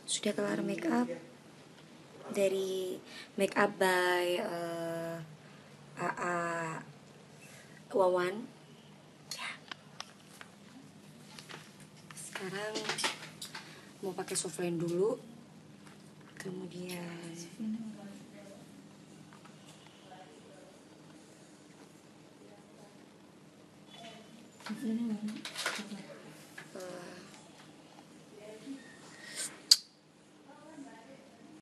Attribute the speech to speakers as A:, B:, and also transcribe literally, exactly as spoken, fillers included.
A: sudah kelar make up dari make up by uh, A A Wawan. Ya. Sekarang mau pakai soft lens dulu, kemudian
B: ini warna